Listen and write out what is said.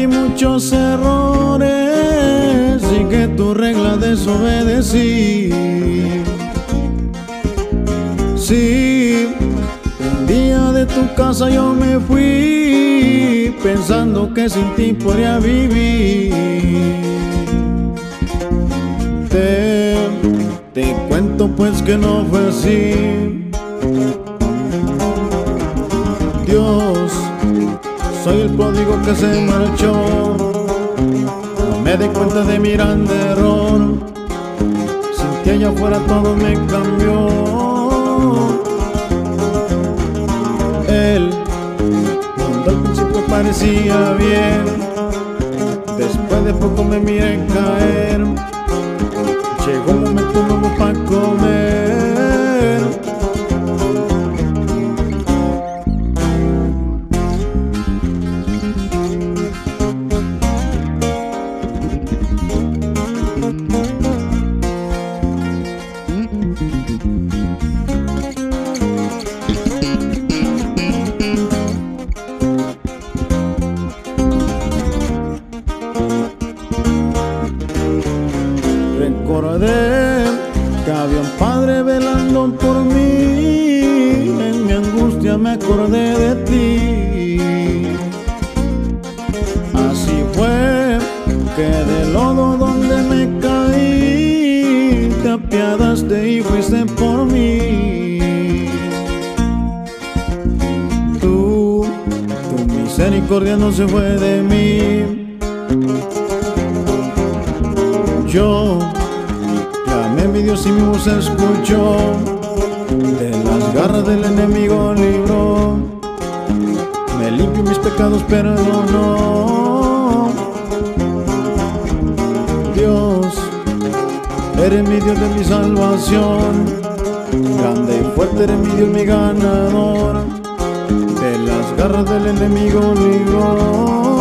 Cometí muchos errores y que tu regla desobedecí. Sí, un día de tu casa yo me fui pensando que sin ti podría vivir. Te cuento pues que no fue así. Dios, soy el pródigo que se marchó. No me di cuenta de mi gran error. Sin que allá afuera todo me cambió. Él, cuando al principio parecía bien, después de poco me miré caer. Llegó un momento nuevo para comer. Recordé que había un padre velando por mí. En mi angustia me acordé de ti. Así fue que del lodo donde me caí te apiadaste y fuiste por mí. Tu misericordia no se fue de mí. Yo llamé a mi Dios y mi voz escuchó. De las garras del enemigo libró. Me limpió mis pecados, perdonó. Dios, eres mi Dios de mi salvación. Grande y fuerte eres mi Dios, mi ganador. De las garras del enemigo libró.